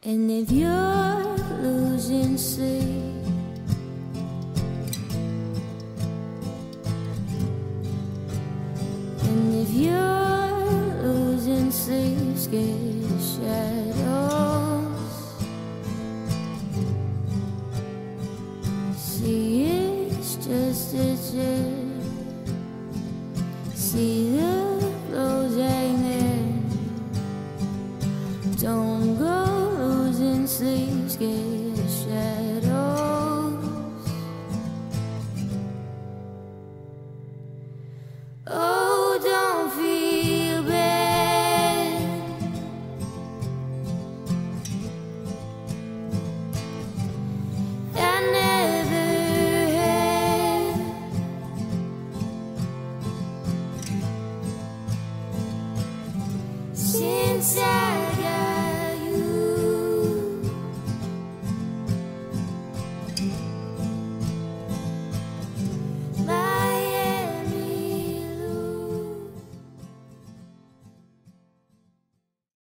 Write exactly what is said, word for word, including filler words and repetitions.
And if you're losing sleep, and if you're losing sleep, scared of shadows, see it's just a trick. See the clothes hanging. Don't go losing sleep, scared of shadows.